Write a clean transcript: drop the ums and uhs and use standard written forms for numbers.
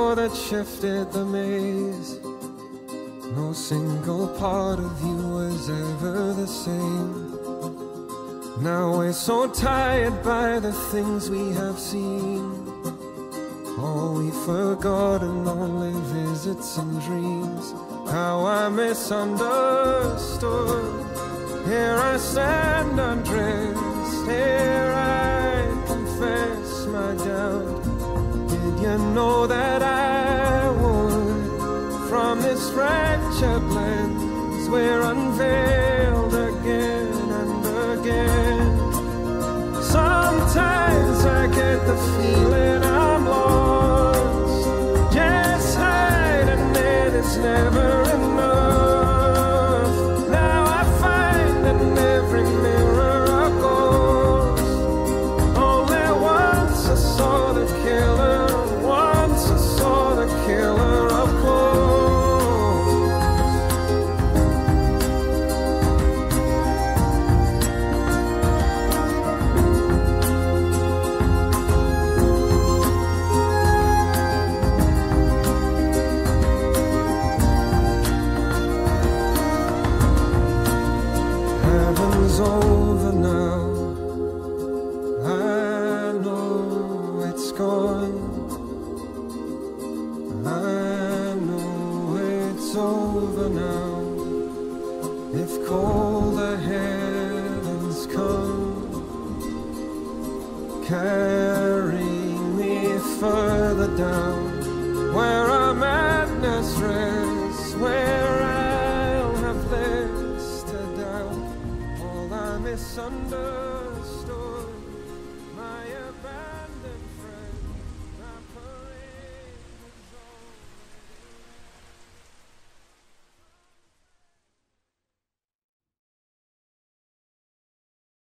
door that shifted the maze. No single part of you was ever the same. Now we're so tired by the things we have seen. All we've forgotten, only visits and dreams. How I misunderstood. Here I stand undressed, here I confess my doubt. Did you know that I would? From this fractured lens, we're unveiled again and again. Sometimes I get the feeling I'm lost. Just hide and it's never enough. Now I find in every mirror a ghost. Only once I saw the killer, once I saw the killer up close. Heaven's over now. I know it's gone. I know it's over now. If colder heavens come, carry me further down, where our madness rests, where I'll have less to doubt. All I misunderstood.